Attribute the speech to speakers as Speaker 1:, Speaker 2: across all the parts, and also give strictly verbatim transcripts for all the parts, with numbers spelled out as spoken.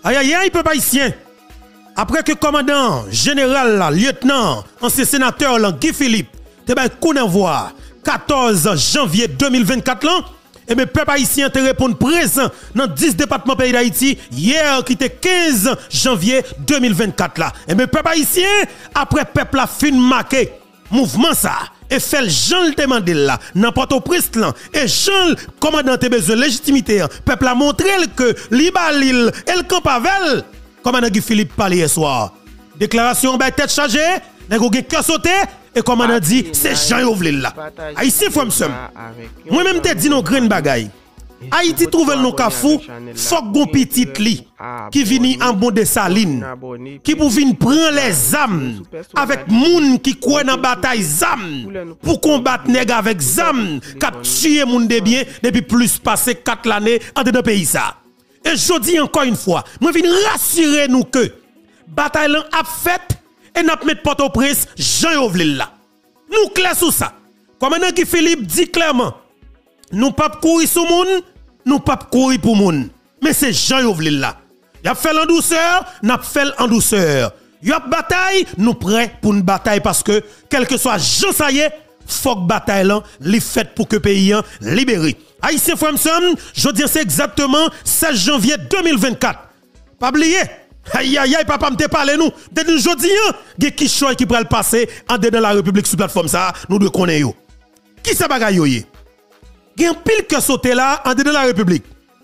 Speaker 1: Aïe aïe aïe, peuple haïtien. Après que commandant général, là, lieutenant, ancien sénateur, là, Guy Philippe, te ba coup d'envoi quatorze janvier deux mille vingt-quatre, là, et mes peuple haïtien te répondent présent dans dix départements pays d'Haïti, hier qui était quinze janvier deux mille vingt-quatre, là. Et mes peuple haïtien, après peuple a fin marqué, mouvement ça, et fait le Jean le demander là, n'importe au Prince là, et Jean, commandant te besoin de légitimité, peuple a montré que Libalil et le camp Pavel, commandant Guy Philippe parlait hier soir. Déclaration bah tête chargée, n'a pas cœur sauté, et commandant dit, c'est Jean Yovlil là. Haïtien faut me moi-même te dit nos graines bagaille. Haïti trouve le kafou, faut gon petit li qui vini en bon de saline, qui pour venir prendre les âmes avec moun qui croit dans bataille zam pour combattre nèg avec zam, cap tuer moun de bien depuis plus passé quatre l'année en dedans pays ça. Et je dis encore une fois, moi viens rassurer nous que bataille a fait et n'a mettre Port-au-Prince Jean Yovlil là. Nous clair sur ça. Commandant Guy Philippe dit clairement, nous pas courir sur moun, nous pas courir pour moun. Mais c'est Jean Yovlil là. Y a fait en douceur, n'a fait en douceur. Y a bataille, nous prêts pour une bataille parce que quel que soit Jean ça y est, faut que bataille là, li fait pour que pays libéré. Haïtien frère m'sem, je dis c'est exactement seize janvier deux mille vingt-quatre. Pas oublier. Aïe aïe aïe papa m'te parler nous. De nous jodi hein, gen qui choy qui pral passer en dedans la République sous plateforme ça, nous devons connaître yo. Qui ça bagay yo yé? Gen pile que sauté là en dedans la République.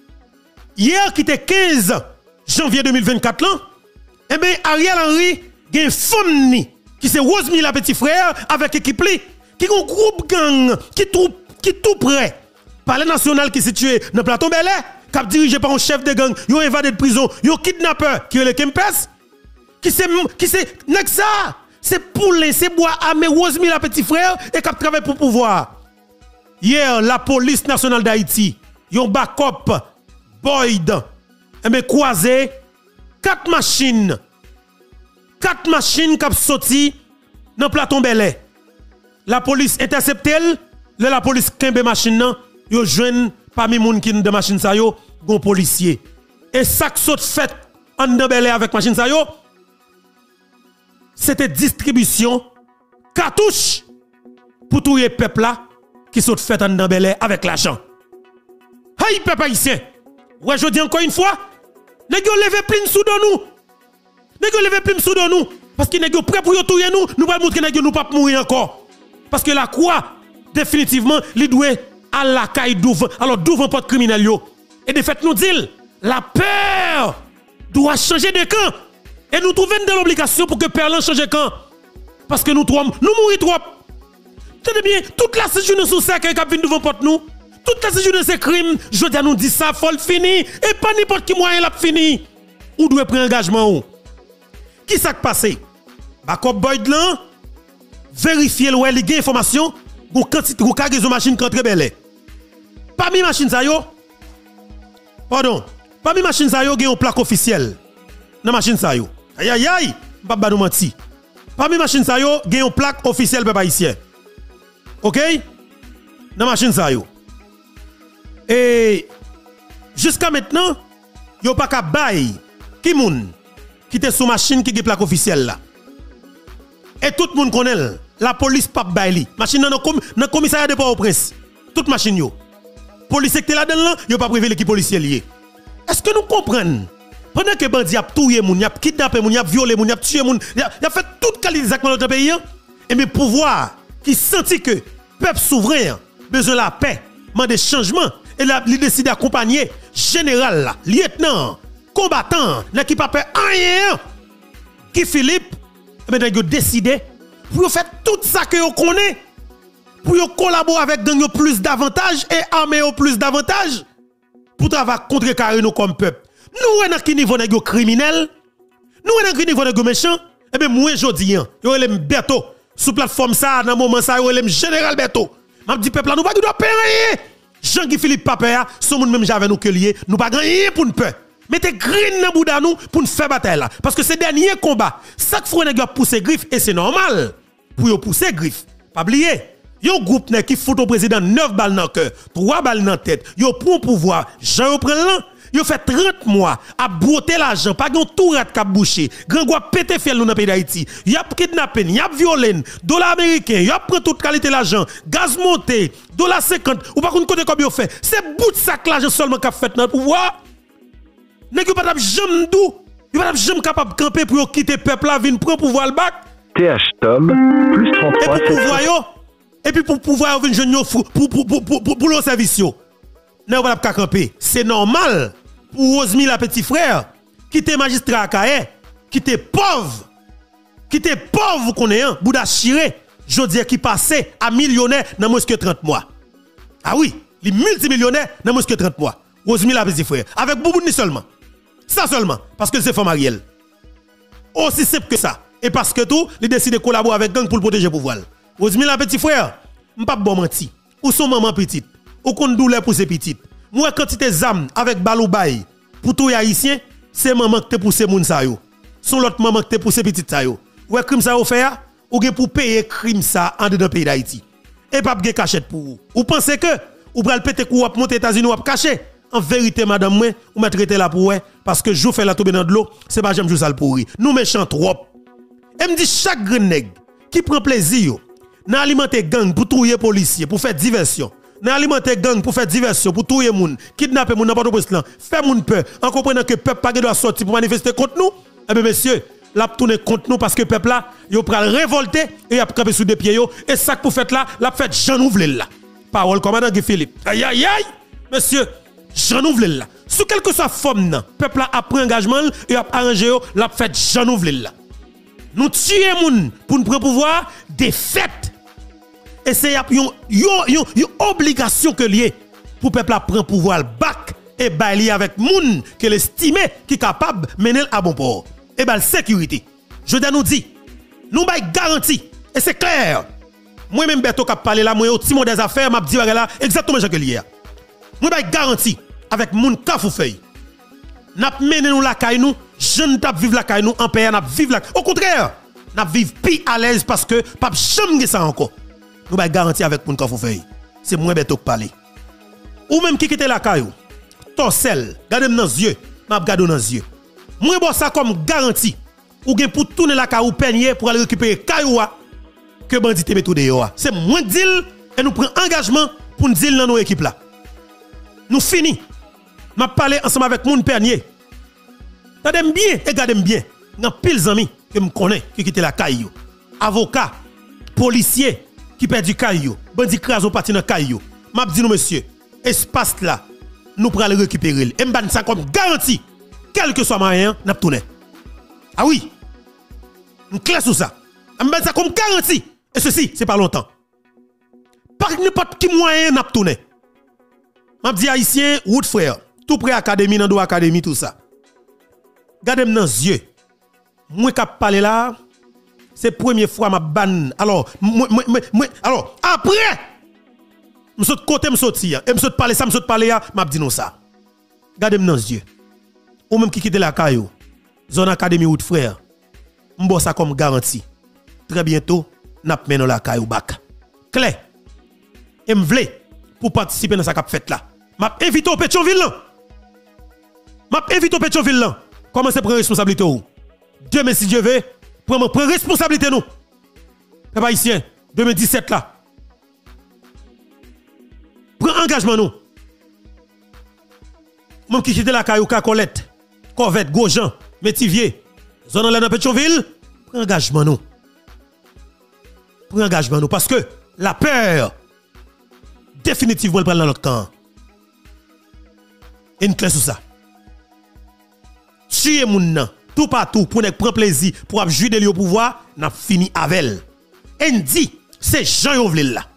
Speaker 1: Hier qui était quinze janvier deux mille vingt-quatre là, eh bien Ariel Henry gen femme ni qui c'est Rosemary la petit frère avec équipe li qui un groupe gang qui tout qui tout près palais national qui situé dans plateau Bel Air qui dirigé par un chef de gang, yon évadé de prison, yon kidnappeur qui est le Kempes qui c'est qui c'est nek ça c'est poulet c'est bois armé Rosemary la petit frère et qui travaille pour pouvoir. Hier la police nationale d'Haïti yon backup Boyd et me croisé quatre machines quatre machines qui sorti dans plateau Bel Air. La police intercepte elle, la police kembe machine nan, yo joine parmi moun qui de machine sa yo, gon policier. Et ça qui saute fait en de Bel Air avec machine sa yo, c'était distribution cartouche pour tout les peuple là qui saute fait en de Bel Air avec l'argent. Hey peuple haïtien, ouais je dis encore une fois, nèg yo levé plein sous de nous. Nèg yo levé plein sous de nous parce que nèg yo prêt pour yo touyer nous, nous va montrer nèg yo nous pas mourir encore. Parce que la croix définitivement li doit à la caille d'ouvre alors d'ouvre porte criminel yo. Et de fait nous dit la peur doit changer de camp et nous trouvons de l'obligation pour que peur change de camp parce que nous trop nous mourir trop. Tenez bien toute la séjourne sous ça qui vient devant porte nous. Toute la séjourne c'est crime, je dis nous dit ça faut le fini et pas n'importe qui moyen l'a fini. Ou doit prendre engagement ou. Qui ça qui passé? Backup Boyd là vérifier le li gen information ou quantité ou cargaison machine contre Bel Air. Parmi machine ça yo pardon, parmi machine ça yo gen une plaque officielle. Dans machine ça yo. Aïe aïe aïe, pas ba nous menti. Parmi machine ça yo gen une plaque officielle peuple haïtien. OK? Dans machine ça yo. Et jusqu'à maintenant, yo pas ka bay ki moun qui était sous machine qui gen plaque officielle là. Et tout le monde connaît la police pas baili. Machine dans le commissariat de Port-au-Prince. Toute machine yo. Police qui est là-dedans, yo pas prévu l'équipe policière lié. Est-ce que nous comprenons? Pendant que bandi a tué moun, a kidnappé moun, a violé moun, a tué moun, a fait toute qualité d'actes dans notre pays et mes pouvoirs qui sentit que peuple souverain besoin de la paix, demande des changements et la li décide d'accompagner général, lieutenant, combattant, n'a qui pas peur rien. Guy Philippe mais vous décidé pour faire tout ça que vous connaissez, pour collaborer avec gang plus d'avantages et armer plus d'avantages, pour travailler contre carré nous comme peuple. Nous, on a qui niveau de criminel, nous, on a qui niveau de méchant, et bien moi, je dis, yo elem Beto, sous plateforme ça, dans moment ça, yo elem Général Beto. M'a dit peuple, nous pas doit payer. Jean-Guy Philippe Papea, son moun même j'avais nous que lié, nous pas gagner pour nous peur. Mettez green dans bouda nous pour nous faire bataille là. Parce que ces derniers combats, chaque fois qu'on a poussé griffe, et c'est normal pour yo pousser griffe. Pas oublier, yon groupe qui fout au président neuf balles dans le cœur, trois balles dans la tête, yo pour pouvoir, Jean yo prend là, Yo fait trente mois à broter l'argent, pas gon tout rat cap bouché. Grand gwa pété fiel nous dans pays d'Haïti. Y a kidnappé, y a violé, dollar américain, y a pris toute qualité l'argent, gaz monté, dollar cinquante, ou pas qu'on côté comme yo fait. C'est bout de sac l'argent seulement qu'a fait dans pouvoir. Nèg yo pas t'a jamais dou, yo pas t'a jamais capable camper pour quitter peuple là vinn prendre pouvoir le bac.
Speaker 2: T H Tom plus trente-trois.
Speaker 1: Et pour pouvoir yo, et puis pour pouvoir venir jeune yo pour pour pour pour pour pour le service yo. Nèg pas t'a camper. C'est normal. Pour Osmi la petit frère, qui était magistrat à Kaye, qui était pauvre, qui était pauvre, vous connaissez, Bouda Chiré, je dis qui passait à millionnaire dans moins que trente mois. Ah oui, les multimillionnaires dans moins que trente mois. Osmi la petit frère, avec Boubouni seulement. Ça seulement, parce que c'est femme Ariel. Aussi simple que ça. Et parce que tout, il décide de collaborer avec gang pour le protéger le pouvoir. Osmi la petit frère, m'pas bon menti. Ou son maman petite, ou qu'on douleur pour ses petites. Moi, quantité zam avec balou bay pour tout haïtien, c'est maman qui te pousse moun sa yo. Son l'autre maman qui te pousse petit sa yo. Ou crime ça ou fait ou gen pour payer crime ça en dedans pays d'Haïti. Et pas gen cachette pour vous. Ou pensez que ou pral péter kou ou monter États-Unis ou cacher. En vérité madame moi, ou mettre traiter là pour parce que jou fait la tomber dans de l'eau, c'est pas j'aime jou ça le pourri. Nous méchants trop. Et me dit chaque grand nèg qui prend plaisir nan alimenter gang pour touyer policier, pour faire diversion. N'a alimenter gang pour faire diversion, pour tuer moun, kidnapper moun n'importe où, faire moun peur, en comprenant que peuple pas doit sortir pour manifester contre nous. Eh bien messieurs, l'a tourner contre nous parce que peuple là, yo pral révolter et a camper sous des pieds yo et ça que pour fait là, l'a fait Jean Nouvel là. Parole commandant Guy Philippe. Aïe aïe aïe, monsieur, Jean Nouvel là. Sous quelque soit forme nan, peuple là a pris engagement et a arrangé yo, l'a fait Jean Nouvel là. Nous tuer moun pour nous prendre pouvoir des fêtes. Et c'est une obligation que lié pour le peuple à prendre pouvoir le bac et bailler avec moun que l'estime qui est capable de mener à bon port. Et bien la sécurité. Je nous dis, nous bail garantie. Et c'est clair. Moi-même, Beto, qui a parlé là, moi, au Timon des affaires, m'a dit là, exactement ce que lié. Nous bail garantie avec moun kafou feuille. N'a mené nous la caille nous, jeune tap vivre la caille nous en paix, n'a vivre la. Au contraire, n'a vivre plus à l'aise parce que pas jamais ça encore. Nous avons garanti avec moun kafou feuille. C'est moins bête que parler. Ou même qui quitte la caillou, torsel, gardez-moi dans les yeux, m'a gardé dans les yeux. Moi bon ça comme garantie. Ou gen pour tourner la caillou peigner pour aller récupérer caillou que bandit te met tout dehors. C'est moins deal et nous prenons engagement pour nous deal dans nos équipes là. Nous fini. M'a parlé ensemble avec moun peigner. Gardez-moi bien et gardez-moi bien. Nan pile amis que me connais qui quitte la caillou. Avocat, policier qui perd du caillou, bandit craso parti dans caillou. M'a dit nous monsieur, espace là, nous pour aller récupérer. Et m'ban ça comme garantie, quel que soit moyen, n'a tourner. Ah oui. On clair sur ça. M'ban ça comme garantie. Et ceci, c'est pas longtemps. Par n'importe qui moyen n'a tourner. M'a dit haïtien, route frère, tout près académie dans do académie tout ça. Gardez-moi dans les yeux. Moi qui parler là, c'est la première fois ma ban. Alors, moi, moi, moi, alors, après, je saute côté, je saute ici. Et je saute parler ça, je saute parler là, je dis non ça. Gardez-moi dans les yeux. Ou même qui quitte la caillou, zone académie ou de frère, je ça comme garantie. Très bientôt, n'a pas mené la caillou bac. Claire. Et je veux pour participer dans sa cap fête là. Je invite au Pétionville là. Je invite au Pétionville là. Comment c'est prendre responsabilité ou? Demain, si Dieu veut, prendre responsabilité nous. Peuple haïtien, deux mille dix-sept là. Prends engagement nous. Même qui quitte la caillou Colette, Corvette, Gaujean, Métivier, zone dans Pétionville, prends engagement nous. Prends engagement nous parce que la peur définitivement elle prend dans notre camp. Et une clé sur ça. Tuer moun nan tout partout pour ne prendre plaisir pour jouer de lui au pouvoir, n'a fini avec elle. Et dit c'est Jean Yovlil là.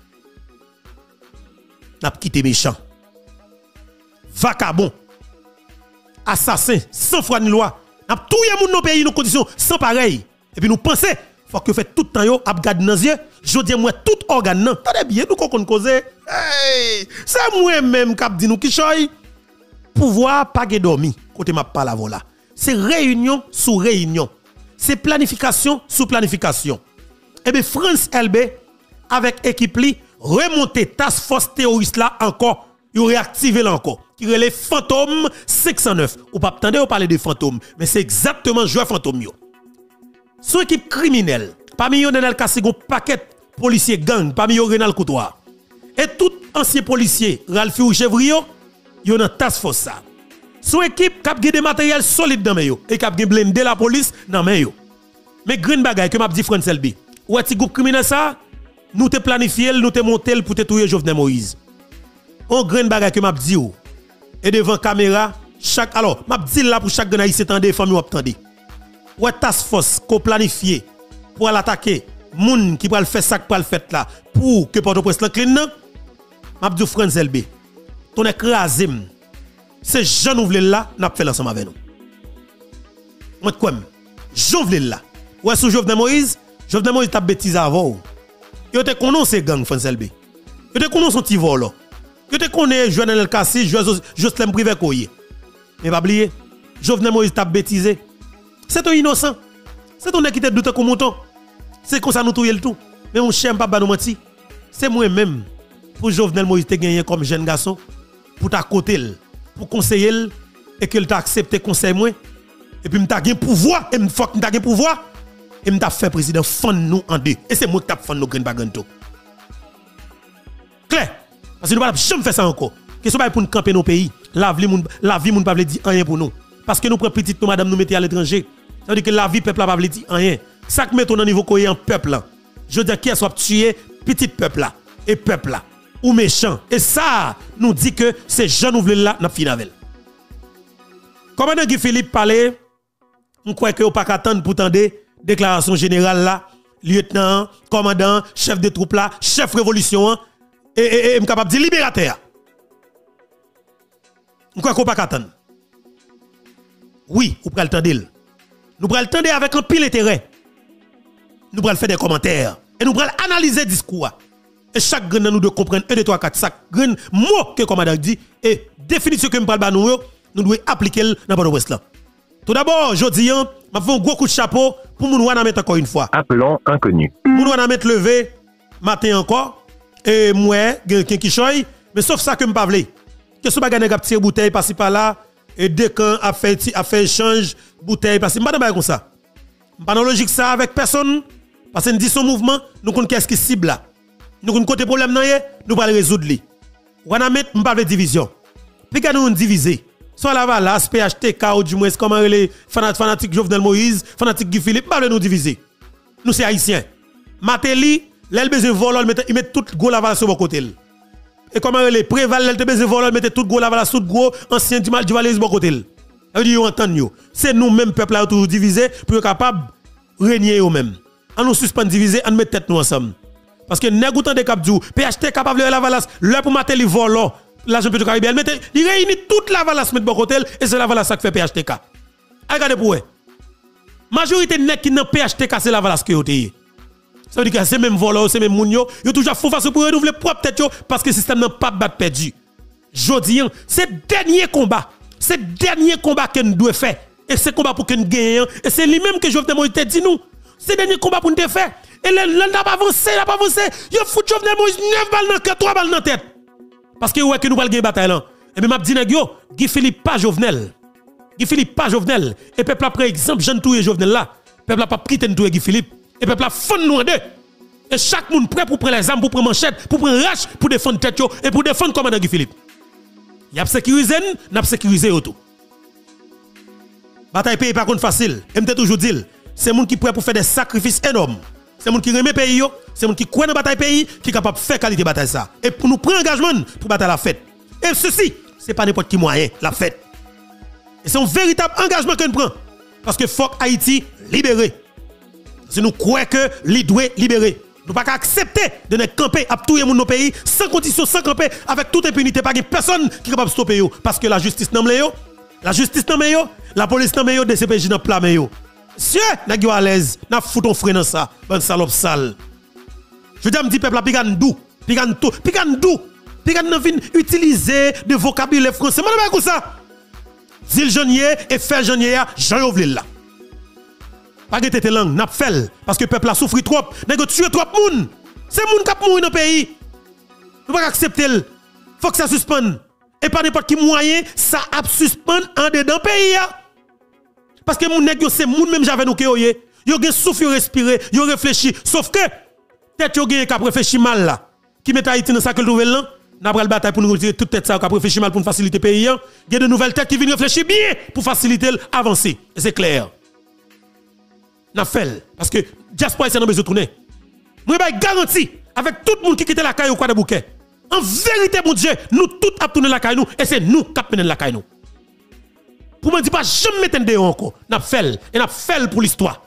Speaker 1: N'a quitté méchant. Vacabon. Assassin sans foi ni loi. N'a touye moun dans pays nos conditions sans pareil. Et puis nous penser faut que fait tout temps yo ap gade dans yeux, je dis moi tout organe nan. Tendez bien nous qu'on cause. Hey, c'est moi même qui dit nous qui choy. Pouvoir pas dormi côté m'a pas la voilà. C'est réunion sous réunion. C'est planification sous planification. Et bien France L B avec équipe li remonter task force terroriste là encore, yo réactiver là encore. qui relève fantôme cinq cent neuf. Ou pas attendre ou parler de fantôme, mais c'est exactement joueur fantôme yo. Son équipe criminelle, parmi eux Nenel Kassi gon paquet policiers gang, parmi eux Renal Coutoir. Et tout ancien policier Ralph ou Chevrio, yo dans task force ça. Son équipe cap gen des matériel solide dans yo et cap gen blindé la police dans main yo. Mais green bagay que m'a dit Fran Selby. Ou est-ce groupe criminel ça? Nous te planifié, nous te monté pour te tuer Jovenel Moïse. On green bagay que m'a dit ou. Et devant caméra, chaque alors, m'a dit là pour chaque grenade s'étendre famille ou attendre. Ou task force qu'on planifié pour l'attaquer, moun qui va le faire ça pour le faire là pour que Port-au-Prince la clean nan. M'a dit Fran Selby. Ton écrasé. C'est Jean Nouvel là, n'a fait l'ensemble avec nous. Moi quoi? Jean Nouvel là. Ou est-ce Jovenel Moïse? Jovenel Moïse t'a bêtise avant. Yo te connaît ces gangs Fran Selby. Yo te connaît son petit vol là. Yo te connaît Jovenel Kassi, Jocelyn Privé Koye. Mais pas oublier, Jovenel Moïse t'a bêtisé. C'est ton innocent. C'est ton qui te doute comme mouton. C'est comme ça nous touyer le tout. Mais mon chien pas nous menti. C'est moi-même pour Jovenel Moïse te gagner comme jeune garçon pour ta côté pour conseiller et que t'a accepté conseil moi et puis m'ta gain pouvoir et m'fok m'ta gain pouvoir et m'ta fait président fond nous en deux et c'est moi qui t'a fond nous grain baganto. Clair parce que nous pas jamais faire ça encore. Question pas pour nous camper nos pays. La vie moun la vie moun pas veut dire rien pour nous parce que nous prend petite nous madame nous mettez à l'étranger. Ça veut dire que la vie peuple là pas veut dire rien. Ça que mettons dans niveau cohérent peuple là. Je veux dire qui soit tuer petit peuple là et peuple là ou méchant. Et ça nous dit que c'est Jean Nouvel là n'a fini avec. Commandant Guy Philippe parlait, on croit que on pas attendre pour tendre déclaration générale là, lieutenant, commandant, chef de troupe là, chef révolution et et et capable de dire libérateur. On croit qu'on pas attendre. Oui, on pral tendre. Nous pral tendre avec un pile intérêt. Nous pral faire des commentaires et nous pral analyser le discours. Et chaque grain nous devons comprendre un, deux, trois, quatre, chaque grain mot que le commandant dit et définition que nous parlons nous, nous devons appliquer dans Port-au-Prince là. Tout d'abord, je dis, je fais un gros coup de chapeau pour nous mettre encore une fois.
Speaker 2: Appelons inconnu.
Speaker 1: Nous nous mettre levé matin encore et moi quelqu'un qui choy, mais sauf ça que me pas vle. Que ce bagane gap tire bouteille par-ci par-là et dès quand a fait a fait échange bouteille par-ci, pas comme ça. Pas dans logique ça avec personne parce que nous dit son mouvement, nous connaissons qu'est-ce qui cible là. Nous connaissons côté problème nan yé, nous va le résoudre li. Wana met m'pa de division. Puis quand nous diviser, soit la Valas, P H T K ou du moins comment les fanatiques Jovenel Moïse, fanatiques Guy Philippe, pas nous diviser. Nous c'est haïtiens. Mateli, l'elle besoin voler, il met tout gros la Valas sur bon côté. Et comment les préval l'elle te besoin voler, mettre tout gros la Valas tout gros ancien du mal du Valais bon côté. Ça veut dire entendre yo. C'est nous même peuple là toujours diviser pour être capable régner eux même. On nous suspend diviser, on met tête nous ensemble. Parce que nèg outan de cap dou, P H T capable de la Valas, le pour Mateli volant. L'argent Petro Caribéen, il réunit toute la Valas met bon côté et c'est la Valas qui fait P H T K. Regardez pour eux. Majorité nèg qui dans P H T K c'est la Valas qui yoté. Ça veut dire que c'est même volant, c'est même moun yo, yo toujours fou face pour renouveler propre tête yo parce que le système n'a pas battre perdu. Jodi, c'est dernier combat, c'est dernier combat que nous devons faire et c'est combat pour que nous gagnions et c'est lui-même que Jovenel Moïse dit nous. C'est dernier combat pour nous faire et là n'a pas avancé, n'a pas avancé. Yo fout Jovenel Moïse neuf balles dans cœur, trois balles dans tête. Parce que ouais que nous va gagner bataille là. Et bien m'a dit nèg yo, Guy Philippe pas Jovenel. Guy Philippe pas Jovenel et peuple a pris exemple Jean touyer Jovenel là. Peuple a pas pris ten touyer Guy Philippe et peuple a fond nous en deux. Et chaque monde prêt pour prendre les armes, pour prendre manchette, pour prendre rache, pour défendre tête yo et pour défendre commandant Guy Philippe. Y a sécurisé, n'a sécurisé tout. Bataille pays pas contre facile. Et m'te toujours dit, c'est monde qui prêt pour faire des sacrifices énormes. C'est monde qui remet pays yo, c'est monde qui croit dans bataille pays, qui est capable de faire qualité bataille ça. Et pour nous prendre engagement pour bataille la fête. Et ceci, c'est pas n'importe qui moyen, la fête. Et c'est un véritable engagement que nous prenons. Parce que faut Haïti libéré. Si nous croyons que l'I doit libérer. Nous ne pouvons pas accepter de ne camper à tout le monde dans nos pays sans condition, sans camper, avec toute impunité. Pas de personne qui est capable de stopper yo. Parce que la justice n'a pas la justice n'a pas la police n'a pas de C P J n'a pas yo. Si vous à l'aise, n'a foutu ton frère dans ça, bonne salope sale. Je dis à me dire, peuple, pigan dou, pigan tout, pigan dou, pigan n'a vin utiliser de vocabulaire français. Moi, je ne sais pas ça. Zil Janier et Fer Janier, Jean Yovelil là. Pas de tête langue, n'a fait, parce que le peuple a souffert trop, n'a tué trop de monde. C'est monde qui a mouru dans le pays. Nous ne pouvons pas accepter. Il faut que ça suspende. Et pas n'importe qui moyen, ça a suspendre en dedans pays. Parce que mon nèg yo c'est moun même j'avais nous que yo yé. Yo gen souffle respirer, yo réfléchi, sauf que tête yo gen ka réfléchi mal là. Qui met Haïti dans ça que nouvelle là, n'a pral bataille pour nous retirer toute tête ça ka réfléchi mal pour nous faciliter pays. Il y a de nouvelles têtes qui viennent réfléchir bien pour faciliter avancer. Et c'est clair. N'a fait parce que diaspora c'est dans besoin de tourner. Moi ba garantie avec tout le monde qui quitte la caille au quoi de bouquet. En vérité mon Dieu, nous tous a tourner la caille nous et c'est nous qui mener la caille nous. Pour me dire pas jamais mettre dehors encore. N'a fait et n'a fait pour l'histoire.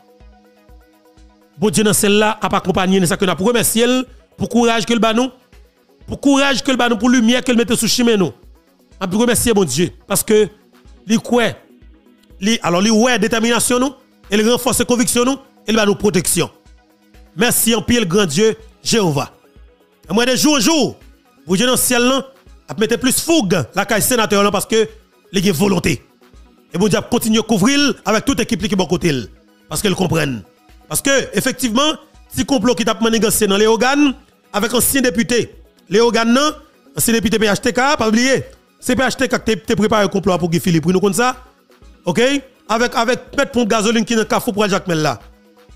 Speaker 1: Bon Dieu dans celle-là a pas accompagné ça que n'a pour remercier pour courage que le ba nous, pour courage que le ba nous, pour lumière que le mette sous chemin nous. A pour remercier bon Dieu parce que li quoi li alors li ouais détermination nous et il renforce conviction nous et il va nous protection. Merci en pile grand Dieu Jéhovah. Et moi de jour en jour, vous Dieu dans ciel là a mettre plus fougue la caille sénateur là parce que il y a volonté. Et bon Dieu continue à couvrir avec toute équipe qui est bon côté parce qu'elle comprennent. Parce que, effectivement, si complot qui t'a négocié dans les organes, avec ancien député, les organes, ancien député P H T K, pas oublier, c'est P H T K qui t'a préparé un complot pour Guy Philippe, pour nous comme ça. OK? Avec, avec mettre pour gasoline qui est dans le cafou pour Jacques Mel là.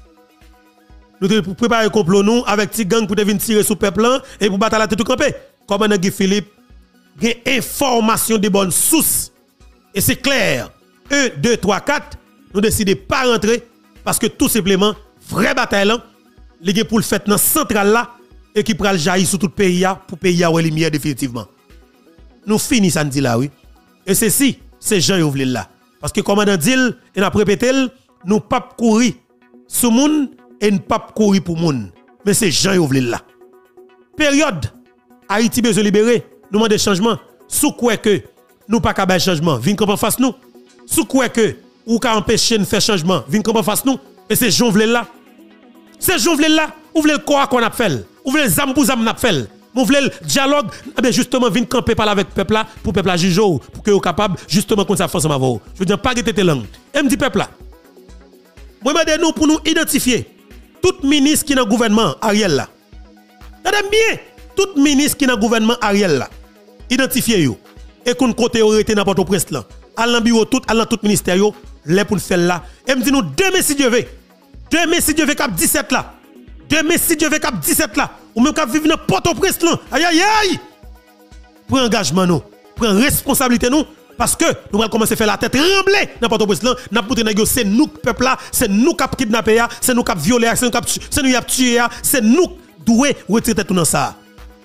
Speaker 1: Nous avons préparé un complot, nous, avec petit gang pour venir tirer sous le peuple et pour battre la tête tout campé. Comme Guy Philippe, il y a information de bonnes sources. Et c'est clair. un, deux, trois, quatre, nous décidons de ne pas rentrer parce que tout simplement, vraie bataille là, les pour le fait dans centrale là et qui pral jaillir sur tout le pays pour pays ou lumière définitivement. Nous finissons ça dit là oui. Et ceci, c'est Jean Yovlil là parce que commandant dit et n'a répété nous pas courir sous monde et ne pas courir pour monde. Mais c'est Jean Yovlil là. Période Haïti besoin libérer, nous demandons changement. Sous quoi que nous pas capable changement, vinn comme en face nous. Sous quoi que ou ka empêcher de faire changement, vinn comme en face nous. Et c'est Jean Yovlil là. C'est Jean Yovlil là. Ou vle quoi qu'on a fait. Ou vle zam pour zam n'a fait. Ou vle dialogue, eh justement vinn camper parler avec peuple là pour peuple là juger pour que vous capable justement comme ça force ma voix. Je veux dire pas guetter langue. Et me dit peuple là. Moi m'aide nous pour nous identifier tout ministre qui dans gouvernement Ariel là. Regardez bien, tout ministre qui dans gouvernement Ariel là. Identifier yo et qu'on côté autorité dans Port-au-Prince là. Allant bureau tout, allant tout ministère yo, les pour faire là. Et me dit nous demain si Dieu veut. Demain si Dieu veut cap dix-sept là. Demain si Dieu veut cap dix-sept là. Ou même cap vivre dans Port-au-Prince là. Aïe aïe aïe. Pour engagement nous, pour responsabilité nous parce que nous allons commencer à faire la tête trembler dans Port-au-Prince là, n'a pour négocier c'est nous peuple là, c'est nous cap kidnapper, c'est nous cap violer, c'est nous cap c'est nous y a tuer, c'est nous doué retirer tout dans ça.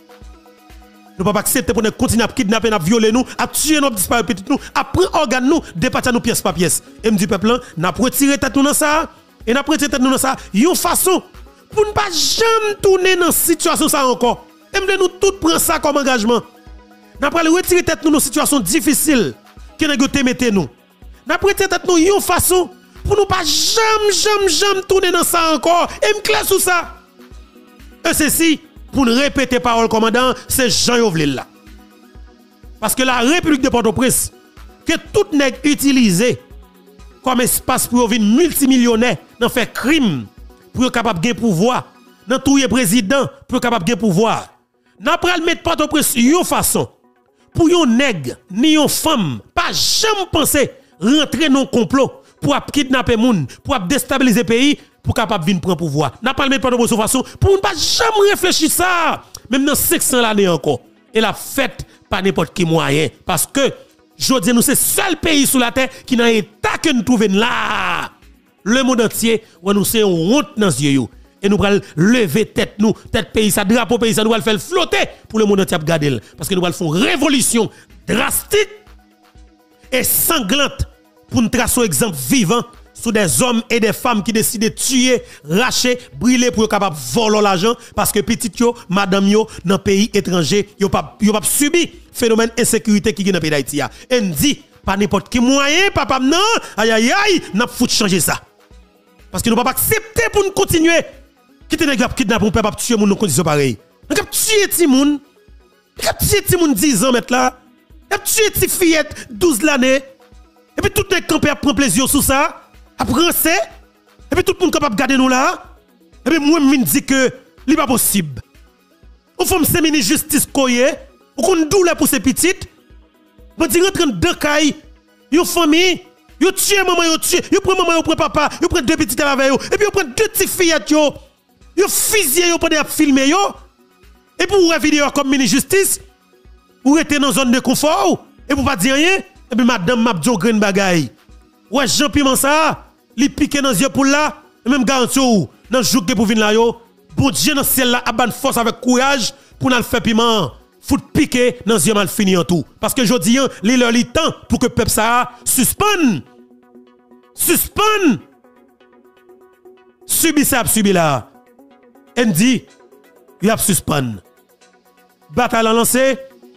Speaker 1: Nous ne pouvons pas accepter pour nous continuer à kidnapper, à violer nous, à tuer nos disparus petits nous, à prendre organes nous, départir nous pièce par pièce. Et me dit peuple là, n'a retiré tête nous dans ça et n'a retiré tête nous dans ça, une façon pour ne pas jamais tourner dans situation ça encore. Et me dit nous tout prendre ça comme engagement. N'a pas retirer tête nous dans situation difficile que nous te mettez nous. N'a retiré tête nous une façon pour nous pas jamais jamais jamais tourner dans ça encore. Et me clair sur ça. Et ceci pour nous répéter parole commandant, c'est Jean Yovlil là. Parce que la République de Port-au-Prince, que tout nèg utilisé comme espace pour venir multimillionnaire, dans faire crime, pour être capable de gagner pouvoir, dans tout président, pour être capable de gagner pouvoir. N'a pas mettre Port-au-Prince une façon, pour yon nèg, ni yon femme, pas jamais penser rentrer dans un complot, pour kidnapper moun, pour déstabiliser le pays, pour capable venir prendre pouvoir. N'a pas le mettre de façon pour ne pas jamais réfléchir ça même dans cinq cents l'année encore. Et la fête pas n'importe qui moyen parce que je dis nous c'est seul pays sur la terre qui n'a état que nous trouvons là. Le monde entier où nous c'est honte dans yeux et nous allons lever tête nous tête pays ça drapeau pays ça nous allons faire flotter pour le monde entier regarder parce que nous allons faire une révolution drastique et sanglante pour nous tracer un exemple vivant sur des hommes et des femmes qui décident de tuer, racher, brûler pour être capable de voler l'argent parce que petit yo, madame yo, dans le pays étranger, yo pas yo pas subi phénomène insécurité qui est dans le pays d'Haïti. Et nous dit pas n'importe quel moyen, papa non, aïe aïe aïe, n'a pas foutu changer ça. Parce que nous ne pouvons pas accepter pour nous continuer. Quitter les gars kidnapper pour pas tuer moun dans conditions pareilles. Nous avons tué ti moun. Nous avons tué ti moun dix ans mettre là. Nous avons tué ti fillette douze l'année. Et puis tout le campé a prend plaisir sur ça. Après c'est et puis tout le monde capable de garder nous là. Et puis moi je dis que ce n'est pas possible. On fait c'est ministre justice koye, on qu'on doule pour ces petites. Bandi rentre dans caille, une famille, yo tue maman, yo tue, yo prend maman, yo prend papa, yo prend deux petites avec yo, et puis yo prend deux petites fillettes yo. Yo fusillé yo pendant filmer yo. Et pour une vidéo comme mini justice, ou rester dans zone de confort et pour pas dire rien, et puis madame m'a dit green bagay. Ouais, Jean Piment ça, li piqué dans yeux pour là, et même garanti ou dans jour que pour venir là yo, bon Dieu dans ciel là a ban force avec courage pour nous faire piment. Faut piquer dans yeux mal fini en tout parce que jodi an, li leur li temps pour que peuple ça suspende. Suspende. Subi ça subi là. On dit il a suspendre. Bataille lancée.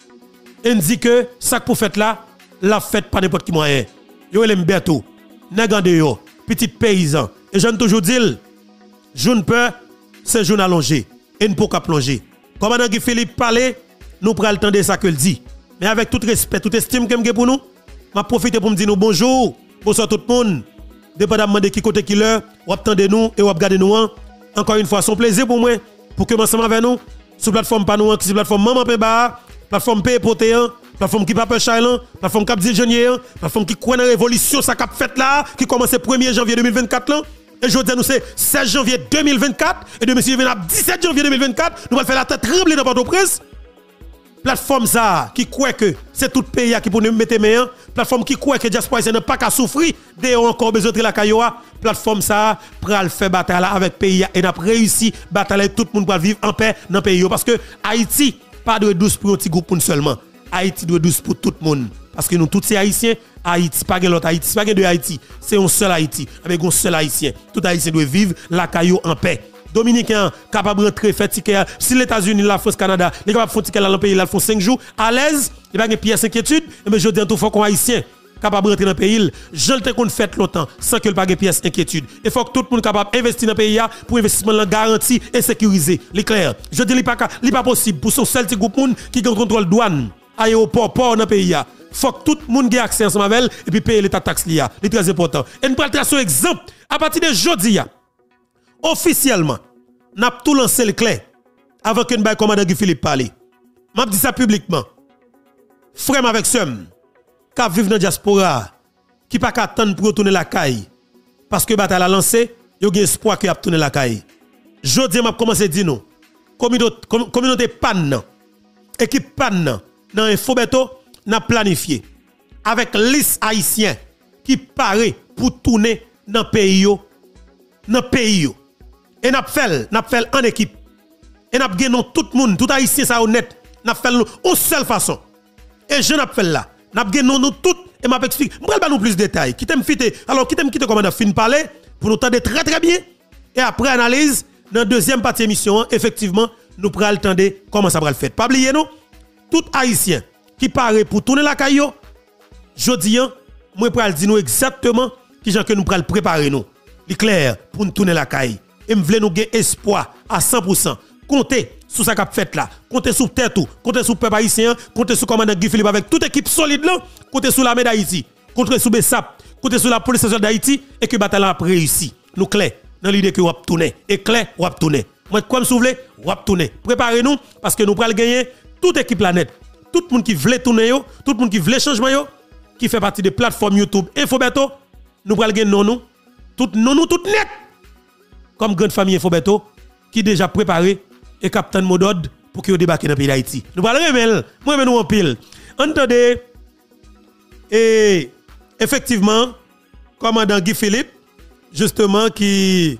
Speaker 1: On dit que ça pour fait là, la fête pas n'importe qui moyen. Yo l'aime bientôt. Nègande yo, petit paysan. Et j'en toujours dit, jeune peur, c'est jeune allongé. Et ne peut pas plonger. Commandant Guy Philippe parlait, nous prenons le temps de ça que le dit. Mais avec tout respect, toute estime que j'ai pour nous, m'a profité pour me dire nous bonjour, bonsoir tout le monde. Dépendamment de qui côté qui l'heure, ou attendez nous et ou regardez nous. Encore une fois, c'est un plaisir pour moi, pour que ensemble avec nous, sur plateforme pas nous, qui sur plateforme Maman Péba, plateforme P Potéan, plateforme qui pas peur Chailan, plateforme Cap Zilgenier, plateforme qui croit dans la révolution, ça cap fait là, qui commence le premier janvier deux mille vingt-quatre là. Et je dis nous c'est seize janvier deux mille vingt-quatre, et de monsieur dix-sept janvier deux mille vingt-quatre, nous allons faire la tête trembler dans Port-au-Prince. Plateforme ça qui croit que c'est tout pays qui pour nous mettre main, plateforme qui croit que diaspora n'a pas qu'à souffrir, dès encore besoin de la cailloua, plateforme ça pral faire bataille avec pays et n'a réussi bataille tout le monde pour vivre en paix dans le pays parce que Haïti pas de douce pour un petit groupe seulement. Haïti doit douce pour tout le monde parce que nous tous ces haïtiens, Haïti pas l'autre Haïti, pas de Haïti, c'est un seul Haïti avec un seul haïtien. Tout haïtien doit vivre la caillou en paix. Dominicain capable de rentrer faire ticket si les États-Unis la France Canada les capable faire ticket dans le pays là font cinq jours à l'aise il pas de pièce inquiétude mais je dis tout faut qu'on haïtien capable de rentrer dans le pays je le qu'on fait longtemps sans que le pas de pièce inquiétude il faut que tout le monde capable investir dans le pays pour investissement là garanti et sécurisé les clair je dis il pas il pas possible pour son seul petit groupe monde qui contrôle douane aéroport port dans le pays là faut que tout le monde ait accès ensemble avec et puis payer l'état taxe là c'est très important et nous prenons tracer un exemple à partir de jeudi officiellement, n'a tout lancé le clé avant que le commandant Guy Philippe parle. M'a dit ça publiquement. Frère avec somme, qui vivent dans la diaspora, qui pas attendre pour retourner la caille parce que bataille a lancé, il y a espoir qu'il a tourner la caille. Jodi m'a commencé à dire nous, communauté communauté panne, équipe panne dans Infobeto n'a planifié avec liste haïtien qui paraît pour tourner dans pays yo, dans pays yo. Et n'a fait, n'a fait en équipe. Et n'a gagné tout le monde, tout haïtien ça honnête, n'a fait nous en seule façon. Et je n'a fait là, n'a gagné nous tout et m'a expliqué. M'pral ba nous plus de détails. Qui t'aime fité. Alors qui t'aime quitter commandant fin parler pour nous tendre très très bien et après analyse dans deuxième partie émission effectivement nous pral tendre comment ça va le faire. Pas oublier nous tout haïtien qui paraît pour tourner la caillou jodi an moi pral dire nous exactement qui gens que nous pral préparer nous. Li clair pour nous tourner la caille. Et me vle nous gagner espoir à cent pour cent. Comptez sur ça qu'a fait là. Comptez sur tête tout. Comptez sur peuple haïtien, comptez sur commandant Guy Philippe avec toute équipe solide là. Comptez sur l'armée d'Haïti, comptez sur B S A P, comptez sur la police nationale d'Haïti et que bataille a réussi. Nous clair dans l'idée que va tourner et clair va tourner. Moi comme si vous voulez, va tourner. Préparez-nous parce que nous pral gagner toute équipe planète. Tout le monde qui veut tourner yo, tout le monde qui veut changement yo, qui fait partie de plateforme YouTube Infobeto, nous pral gagner non nous, tout non nous tout net. Comme grande famille Infobeto qui déjà préparé et capitaine Modod pour qu'il débarque dans le pays d'Haïti. Nous parlons de moi nous en pile. Entendez et effectivement commandant Guy Philippe justement qui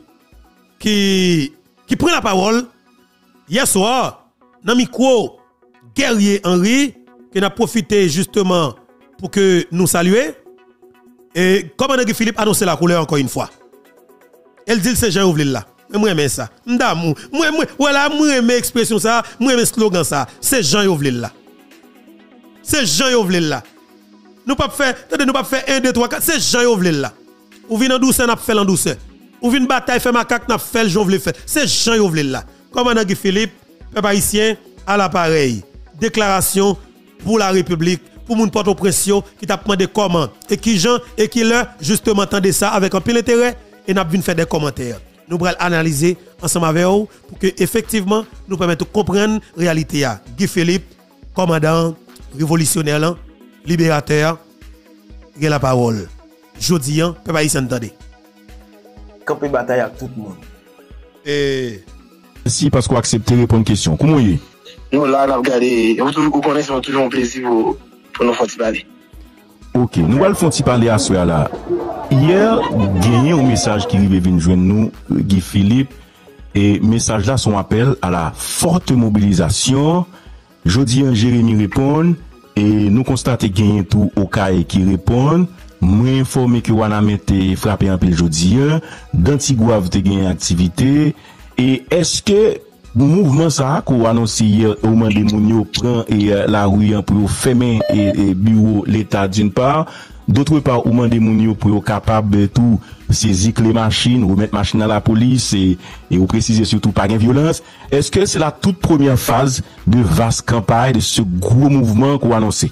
Speaker 1: qui qui prend la parole hier soir dans micro guerrier Henri qui a profité justement pour que nous saluer et commandant Guy Philippe annonce la couleur encore une fois. Elle dit c'est Jean Ouvlil là. Moi j'aime ça. M'damou. Moi moi voilà moi j'aime expression ça, moi j'aime slogan ça. C'est Jean Ouvlil là. C'est Jean Ouvlil là. Nous pas faire, attendez nous pas faire un deux trois quatre, c'est Jean Ouvlil là. Ou vinn en douceur n'a fait en douceur. Ou vinn bataille fait macaque n'a fait Jean Ouvlil fait. C'est Jean Ouvlil là. Commandant Guy Philippe, peuple haïtien à l'appareil. Déclaration pour la République. Pour moun porte pression qui t'a demandé comment et qui Jean et qui leur justement entendez ça avec un peu d'intérêt et n'a vinn faire des commentaires. Nous allons analyser ensemble avec vous pour que effectivement nous permettre de comprendre la réalité. Guy Philippe, commandant révolutionnaire, libérateur, il a la parole. Jodi, hein, peuple haïtien entendez.
Speaker 3: Camper bataille avec tout le monde.
Speaker 1: Et
Speaker 4: merci parce qu'on accepte de répondre à une question. Comment est?
Speaker 5: Nous, là, on a regardé, vous connaissez toujours un plaisir pour, pour nous faire parler.
Speaker 4: Ok, nous allons faire parler à ce là. Hier, il y a un message qui arrive venir joindre nous, Guy Philippe, et message là son appel à la forte mobilisation. Jeudi, Jérémy répond, et nous constatons qu'il y a tout au cas qui répond. Moi informé que Wana mette frappé un peu jeudi, d'Antigouave te gagne activité, et est-ce que mouvement ça qu'on annoncé hier au moment des mounio prend et la rue pour fermer et, et bureau l'état d'une part, d'autre part au moment des mounio pour capable de tout saisir les machines, remettre machine à la police et et ou préciser surtout pas de violence. Est-ce que c'est la toute première phase de vaste campagne de ce gros mouvement qu'on annoncé?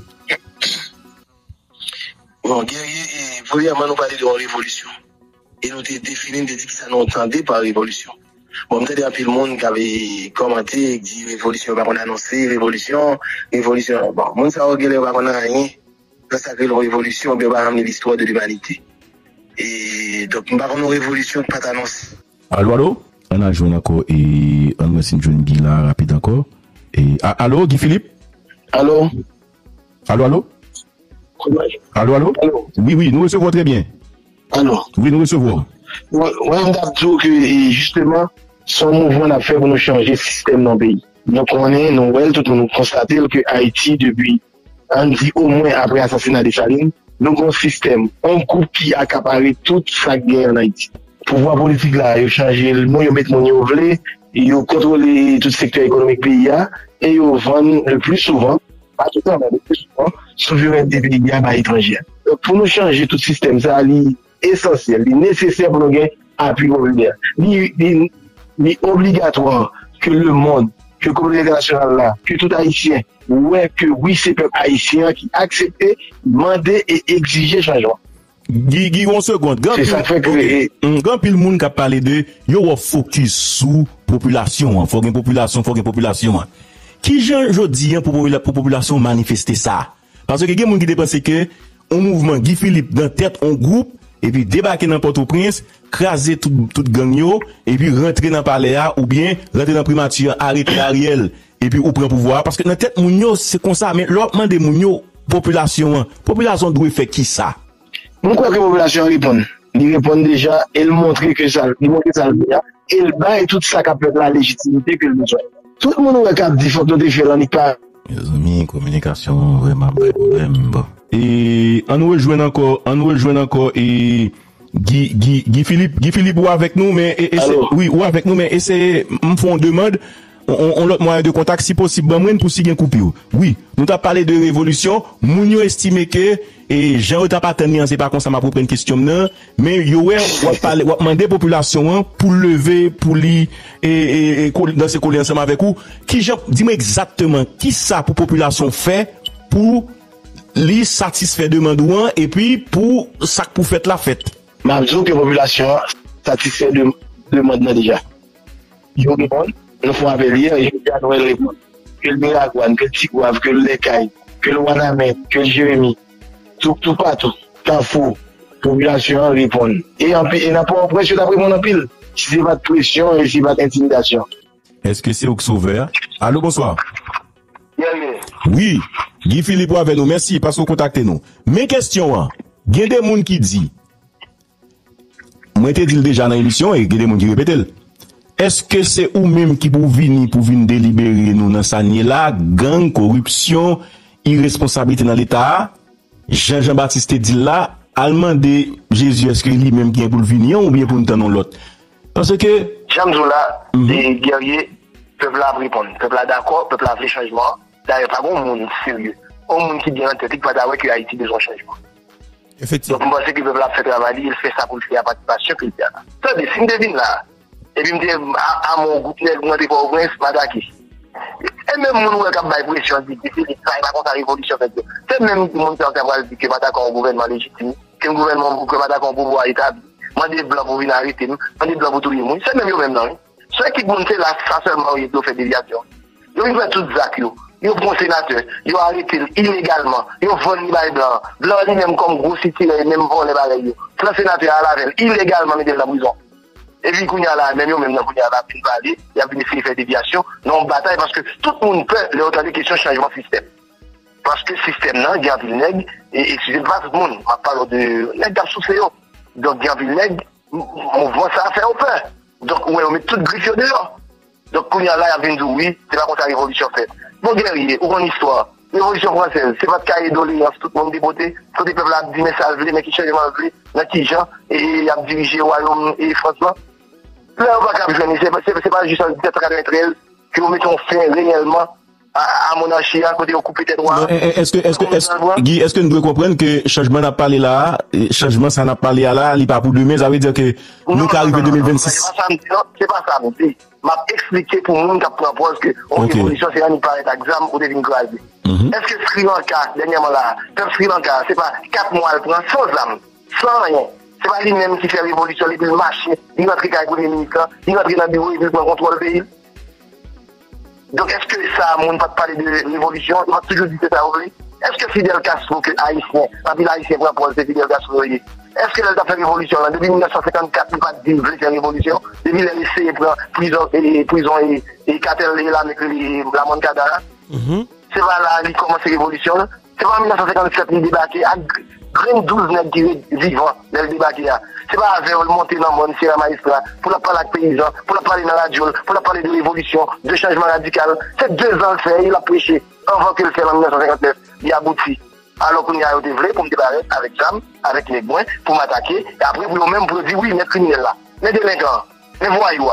Speaker 5: Bon, guerrier, premièrement, nous parlons de révolution. Et nous avons défini de dire que ça nous entendait par révolution. Bon, peut-être qu'il y a le monde qui avait commenté, qui dit révolution, on a annoncé, révolution, révolution. Bon, monde ça a regardé, on a rien. Ça s'appelle la révolution, on va ramener l'histoire de l'humanité. Et donc, on va ramener une révolution, pas d'annonce.
Speaker 4: Allô, allô? On a joué encore et on va essayer de jouer Guy là, rapide encore. Et, allô, Guy Philippe?
Speaker 5: Allô?
Speaker 4: Allô, allô? Allô, allô?
Speaker 5: Allô?
Speaker 4: Oui, oui, nous recevons très bien.
Speaker 5: Allô?
Speaker 4: Oui, nous recevons.
Speaker 5: Oui, on a dit que justement, son mouvement a fait pour nous changer le système dans le pays. Donc, on est, nous, tout nous constatons que Haïti, depuis, on dit au moins après l'assassinat de Saline, nous avons un système, un groupe qui a accaparé toute sa guerre en Haïti. Le pouvoir politique là, il a changé le mot, il a mis mon niveau, il a contrôlé tout le secteur économique pays, et il vend le plus souvent, pas tout le temps, mais le plus souvent, souveraineté pays à l'étranger. Donc, pour nous changer tout le système, ça, c'est essentiel, c'est nécessaire pour nous gagner appui populaire. C'est obligatoire que le monde, que la communauté internationale là, que tout Haïtien, ouais, que oui, c'est le peuple haïtien qui accepte, demander et exiger changement.
Speaker 4: Guy, Guy, une seconde.
Speaker 5: C'est ça fait que.
Speaker 4: Quand le monde qui a parlé de, il y a un focus sous population, il faut une population, il faut une population. Qui, je dis, pour la population manifester ça? Parce que il y a des gens qui pensent que, un mouvement, Guy Philippe, dans tête, un groupe, et puis débarquer dans Port-au-Prince, craser tout, tout gang yo, et puis rentrer dans le palais, ou bien rentrer dans la primature, arrêter Ariel, et puis ou prendre pouvoir. Parce que dans tête, mounio, c'est comme ça, mais l'autre de mounio, population, population doit faire qui ça?
Speaker 5: Moi, quoi que la population répond? Il répond déjà, elle montre que ça, il montre que ça le bien, elle bat et tout ça qui a la légitimité que le besoin. Tout le monde a dit, il faut que nous fassions l'année pas.
Speaker 4: Les amis, communication, vraiment, problème, bon. Et, on nous rejoint encore, on nous rejoint encore, et, Guy, Guy, Guy Philippe, Guy Philippe, ou avec nous, mais, et, et oui, ou avec nous, mais, essayez, me font demande, on, on l'autre moyen de contact, si possible, bon, pour si bien coupure. Oui, nous t'as parlé de révolution, moun yo estimé que, et Jean t'a pas tenu, c'est pas comme ça m'a propre une question, non, mais yo, on va parler, on va demander population, pour lever, pour li, et, et, et, dans ces collègues ensemble avec vous, qui, dis-moi exactement, qui ça pour population fait, pour, li satisfait demande ou et puis pour ça pour faire la fête.
Speaker 5: Ma dis que la population satisfait de demande déjà. Yo répond, nous faut appeler et je dis à Noël répondre. Que le Miragouane, que le Tigouave, que le Lekaï, que le Wanamet, que le Jérémy, tout, tout partout, Carrefour, population répond. Et en et n'a pas pression d'après mon empile. Si c'est pas de pression et si c'est pas d'intimidation.
Speaker 4: Est-ce que c'est au sauveur? Allô, bonsoir. Oui, Guy Philippe avec nous, merci parce que vous contactez nous. Mes questions, il y a des gens qui disent, moi je dit déjà dans l'émission et il y a des gens qui répètent. Est-ce que c'est ou même qui pour venir pour venir délibérer nous dans ça là, gang, corruption, irresponsabilité dans l'État? Jean-Jean-Baptiste dit là, allemand de Jésus, est-ce que lui-même qui est pour venir ou bien pour nous tenir l'autre? Parce que.
Speaker 5: Jean Zola, les guerriers, peuple là répondre, peuple là d'accord, peuple là veut changement. D'ailleurs, pas bon monde sérieux. Un monde qui dit en tête, pas d'avoir que Haïti besoin de changement.
Speaker 1: Effectivement.
Speaker 5: Donc, je pense que le peuple a fait travailler, il fait ça pour le faire participation qu'il y a. Ça, c'est si je devine là. Et puis, je me dis, à mon groupe, je ne pas au prince, je m'attaque. Et même, mon qui a fait pression, dit que c'est la révolution. C'est même le monde qui a dit que je m'attaque au gouvernement légitime, que le gouvernement qui m'attaque au pouvoir établi. Moi, des blancs pour venir arrêter, moi, des blancs pour tout le monde. C'est même eux même, non? Ceux qui montent là, ça seulement, ils doivent faire déviation. Ils vont faire tout ça, Ils prennent sénateur, ils arrêté illégalement, ils volent les balles blancs. Blanc lui-même comme gros city, même volent les balles. Le sénateur à la veille, illégalement, mettre dans la prison. Et puis, quand il y a là, même même quand il y a là, il parler, il y a une faire déviation, non, bataille, parce que tout le monde peut leur entendre des questions de changement de système. Parce que le système, là, il y a un nègre, et excusez pas tout le monde, on parle de nègre sous C O. Donc, il y a un nègre, on voit ça à faire au peur. Donc, ouais, on met tout griffe dehors. Donc, quand il y a là, il y a une oui, c'est pas contre la révolution faite. Bon, guerrier, ou en histoire, révolution française, c'est pas de cahier d'oléance, tout le monde déboté, tout le peuple a dit message, mais qui change le dans qui gens, et il a dirigé le royaume et François. Là, on va pas jouer, c'est pas juste en dix-sept cent quatre-vingt-treize que nous mettons fin réellement à la monarchie, à côté de couper tes droits.
Speaker 4: Est-ce que, est-ce que, est-ce, Guy, est-ce que nous devons comprendre que changement n'a parlé là, changement ça n'a parlé là, il n'est pas pour demain, ça veut dire que nous qui arrivons en deux mille vingt-six.
Speaker 5: C'est pas ça, non, c'est, m'a expliqué pour nous qui propose que, on révolution, c'est un par exemple, ou devine grave. Est-ce que Sri Lanka, dernièrement là, comme Sri Lanka, c'est pas quatre mois, elle prend sans âme, sans rien. C'est pas lui-même qui fait révolution, il peut marcher, il va entrer avec les militants, il va entrer dans le bureau, il veut contrôler le pays. Donc est-ce que ça, on ne va pas parler de révolution, il va toujours dire que ça aujourd'hui. Est-ce que Fidel Castro, que Haïtien, la ville haïtienne pour c'est Fidel Castro, est-ce que elle a fait révolution là, depuis mille neuf cent cinquante-quatre, il n'a pas dit qu'il voulait faire révolution, depuis il a laissé prison et prison et, et cartel là avec la Moncada. C'est pas là, il commence la révolution, c'est pas en mille neuf cent cinquante-sept qu'il débarqué, Green douze nègres qui vivant dans le débat qu'il y a. C'est pas avec le monter dans le monde, c'est la magistrat, pour la parler avec les paysans, pour la parler dans la radio, pour la parler de l'évolution, de changement radical. C'est deux ans le fait, il a prêché. Avant qu'il le fait en mille neuf cent cinquante-neuf, il a abouti. Alors qu'on y a été vrai pour me débarrasser avec Jam, avec les boins, pour m'attaquer, et après pour nous-mêmes pour dire oui, mais criminel là, mais délinquants, mais voyous.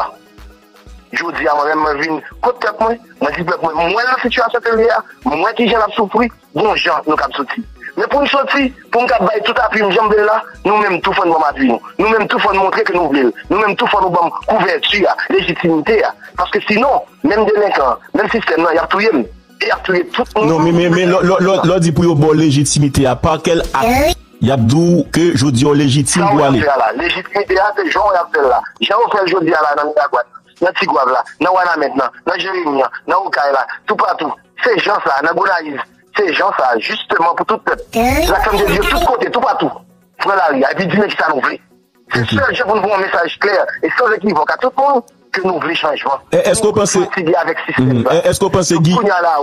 Speaker 5: Je dis à moi-même, je viens côté moi, moi dis moi la situation que j'ai, moi qui j'en ai souffert, bon gens nous avons sorti. Mais pour nous sortir, pour nous faire tout à fait une jambe là, nous-mêmes tout faut nous montrer, nous-mêmes tout faut nous montrer que nous voulons, nous-mêmes tout faut nous donner couverture, légitimité, parce que sinon, même délinquants, même système, il y a tout y a tout tout.
Speaker 4: Non mais mais mais l'on dit pour une bonne légitimité, à part quel acte. Il y a d'où que je dis légitime pour aller.
Speaker 5: Légitimité, c'est Jean fait là. Jean fait je dis là dans la boîte. Dans Tigouave là, dans Wana maintenant, dans Jérémie, dans Okaï là, tout partout. Ces gens ça, dans Gonaïs, ces gens ça, justement pour tout le peuple. La femme de Dieu, tout côté, tout partout. Frère Larry, et puis dis-moi qui ça nous fait. C'est le seul pour nous voir un message clair et sans équivoque à tout le monde que nous voulons changement.
Speaker 4: Est-ce qu'on pense Est-ce qu'on pense Guy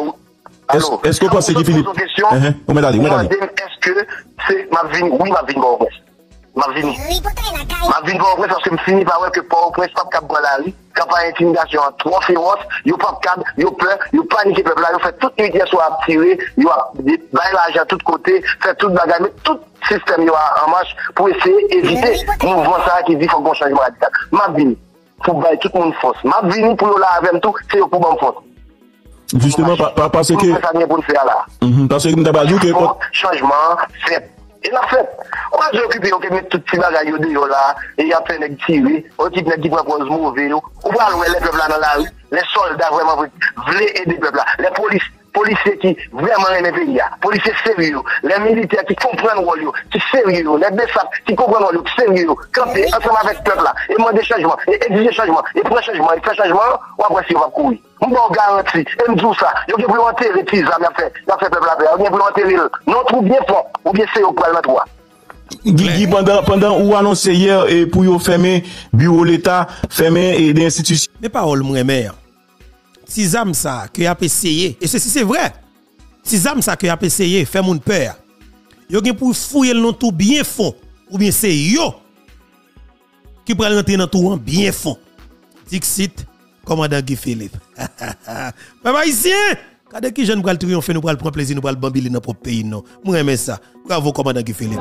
Speaker 4: Est-ce qu'on pense Guy Philippe On m'a dit, on m'a dit.
Speaker 5: Est-ce que c'est ma vie, oui, ma vie, bon, ma vie. Ma vie, bon, parce que je finis par voir que pour le pas cap dans la rue, quand pas intimidation trop féroce, yo pas cap, yo peur, yo panique peuple là, yo fait toute unité soit tiré, yo bailler l'argent de tous côtés, fait toute bagarre, mais tout système yo en marche pour essayer d'éviter mouvement ça qui dit faut qu'on changement radical. Ma vie, faut bailler tout le monde force. Ma vie pour yo là avec tout, c'est pour bonne force.
Speaker 4: Justement parce que parce que nous avons dit que
Speaker 5: changement fait. Et la fait, on va s'occuper, on va mettre tout petit bagage là, et il y a plein de tirés, on dit que qui propose mauvais, on va louer les peuples là dans la rue, les soldats vraiment veulent aider les peuples là, les polices, policiers qui vraiment aiment le pays, policiers sérieux, les militaires qui comprennent le rôle, qui sérieux, les B S A P qui comprennent le rôle, sérieux, camper ensemble avec le peuple là, et demander changement, et exiger changement, et prendre changement, et faire changement, on va voir si on va courir. On va garantir, et nous disons ça, il y a pour enterrer les ça, il y a fait, il y a fait peuple là, il y a pour enterrer, non, trouve bien fort, ou bien c'est au poil de trois.
Speaker 4: Guy, pendant, pendant où annoncé hier, et pour y fermer, bureau l'État, fermer et des institutions.
Speaker 1: Mais parole, moi, mère. Si zam ça, que y a essayé, et ceci c'est vrai, si zam ça, que y a essayé, fait mon père, yo gen pour fouiller le nom tout bien fond, ou bien c'est yo, qui prend rentrer dans tout bien fond. Dixit, commandant Guy Philippe. Papa haïtien, quand qui jeune pral triompher, nous pral prendre plaisir, nous pral bambiller dans notre pays, non. Moi aime ça. Bravo, commandant Guy Philippe.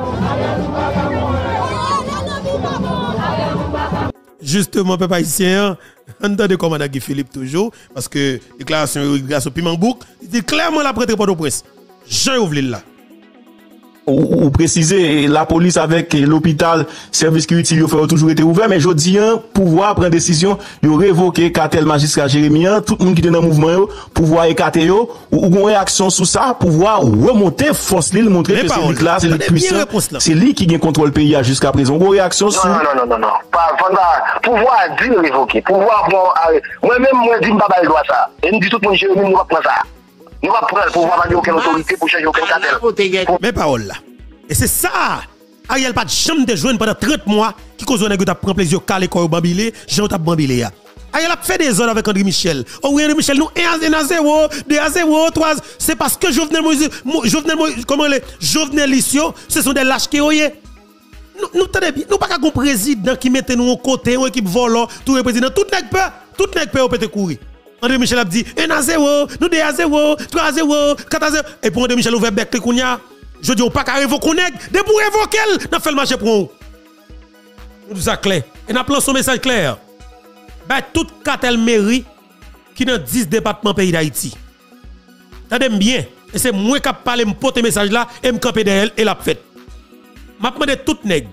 Speaker 1: Justement, papa haïtien, entendez commandant Guy Philippe toujours, parce que déclaration grâce au piment bouc, il dit clairement la prêtre Port-au-Prince. Je ouvre là.
Speaker 4: Ou, ou préciser, la police avec l'hôpital, service qui utilise, ont toujours été ouvert, mais je dis, pouvoir prendre décision, il révoquer cartel magistrat Jérémie, tout le monde qui est dans le mouvement, pouvoir écarter, ou, ou une réaction sur ça, pouvoir remonter, force l'île, montrer que c'est lui là, c'est lui puissant, c'est lui qui gagne contrôle pays jusqu'à présent. Une réaction sur.
Speaker 5: Non, non, non, non, non, pas, pouvoir dire révoquer, pouvoir, moi-même, moi, je dis, je ne pas le droit ça. Et me dit tout le monde, Jérémie, nous va prendre ça. Nous va prendre pour pouvoir avoir aucune autorité pour changer aucun cartel.
Speaker 1: Mais parole là. Et c'est ça. Ariel pas de chambre de joindre pendant trente mois qui cause on a prendre plaisir caler corps bambilé, Jean t'a bambilé ya. Ariel a fait des ordres avec André Michel. Oh oui, André Michel nous un à zéro, deux à zéro, trois, c'est parce que Jovenel Moïse, Jovenel Moïse, comment les Jovenel Lissio, ce sont des lâches qui oyé. Nous nous tenez bien, nous pas qu'un président qui mette nous au côté, une équipe volant, tout le président, tout n'est pas, tout n'est pas au peut courir. André Michel a dit un à zéro, nous deux à zéro, trois à zéro, quatre à zéro et pour André Michel ouvert bec kounya. Je dis, on pas qu'à révoquer, de pour révoquer, n'a fait le marché pour nous. Nous ça clair. Et n'a plan son message clair. Ben, tout cartel mairie qui dans dix départements pays d'Haïti. Tendez bien. Et c'est moi qui parle, me porter message là, et me camper derrière et la fête. M'a demandé tout nèg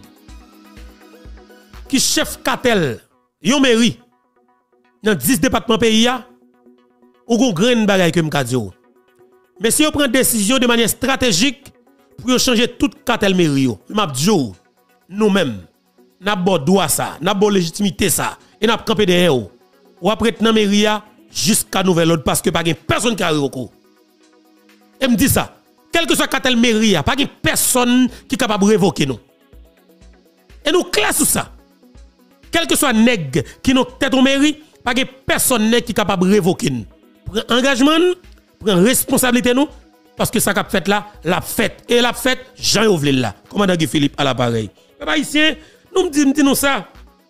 Speaker 1: qui chef cartel, yon mairie, dans dix départements pays, ou gon grain bagay que m'ka di. Mais si on prend décision de manière stratégique, pour changer tout cartel mairie yo, m'a dit nous-mêmes n'a bon droit ça, n'a bon légitimité ça et n'a campé derrière ou après dans mairie jusqu'à nouvel ordre parce que pas personne qui a recours. Et me dit ça, quel que soit cartel mairie, pas personne qui est capable de révoquer nous. Et nous clair sur ça. Quel que soit nèg qui nous tête en mairie, pas personne qui est capable de révoquer nous. Prends engagement, prends responsabilité nous. Parce que ça qu'a fait là, la fête. Et la fête, Jean-Yves là. Commandant Guy Philippe à l'appareil. Papa ici, nous me disons nous ça.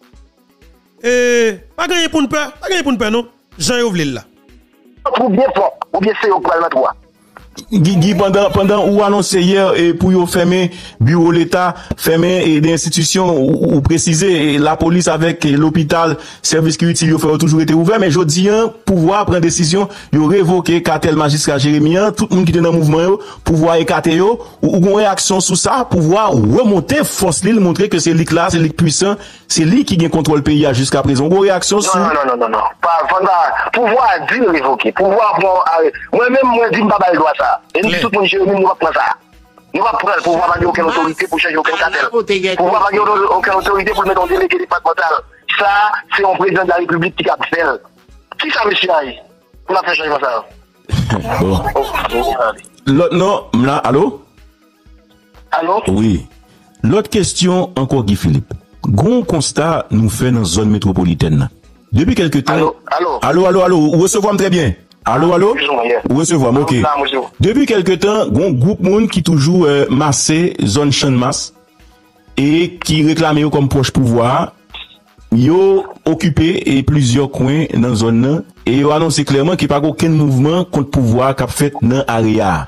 Speaker 1: Eh, pas gagner pour nous peur. Pas gagner pour nous peur, non. Jean-Yves là.
Speaker 5: Ou bien fort, ou bien c'est au point trois.
Speaker 4: Guy, pendant, pendant ou annoncé hier et pour yo fermer bureau l'État, fermer et des institutions ou, ou préciser la police avec l'hôpital, service qui utile, yo fait toujours été ouvert, mais je dis pouvoir prendre décision, yo révoquer cartel magistrat Jérémien, tout le monde qui est dans le mouvement yo, pouvoir écarter yo, ou, ou une réaction sur ça, pouvoir remonter force l'île, montrer que c'est lui là, c'est lui puissant, c'est lui qui gagne contrôle pays jusqu'à présent. Une réaction
Speaker 5: non,
Speaker 4: sur
Speaker 5: non non non non, pas pouvoir dire révoquer, pouvoir moi même moi dis pas le droit ça. Et nous, tout le monde, nous ne va pas ça. Nous va prendre pour avoir aucune autorité pour changer aucun cartel. Pour avoir aucune autorité pour mettre en délégué départemental. Ça, c'est un président de la République qui a fait. Qui ça, monsieur Aïe? On a fait changer ça.
Speaker 4: Bon. L'autre, non, là, allô?
Speaker 5: Allô?
Speaker 4: Oui. L'autre question, encore Guy Philippe. Gros constat nous fait dans la zone métropolitaine. Depuis quelque temps.
Speaker 5: Allô? Allô?
Speaker 4: Allô, allô, allô. Vous recevez très bien. Allô, allô? Vous recevez, ok. Depuis quelque temps, il y a un groupe monde qui toujours euh, massé zone champ de masse et qui réclame comme proche pouvoir. Yo occupé et plusieurs coins dans la zone et yo annoncé clairement qu'il n'y a pas aucun mouvement contre pouvoir qu'a fait dans l'area.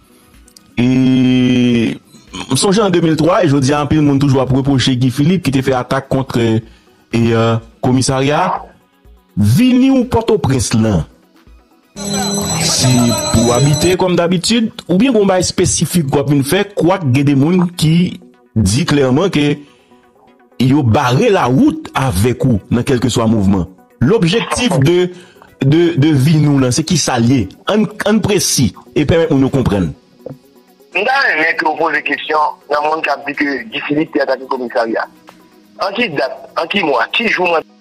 Speaker 4: Et je songe en deux mille trois et je dis un peu le monde toujours à reprocher Guy Philippe qui a fait attaque contre et euh, commissariat. Vini ou Port-au-Prince là. Si pour habiter comme d'habitude ou bien qu'on bail spécifique quoi pour faire quoi que des gens qui dit clairement que yo barré la route avec vous dans quel que soit mouvement. L'objectif de de de vie nous là c'est qui s'allier en en précis et permettre nous comprendre.
Speaker 5: Dans un mec qui pose des questions, il y a un monde qui a dit que Guy Philippe a attaqué le commissariat. En qui date, en qui mois, qui jour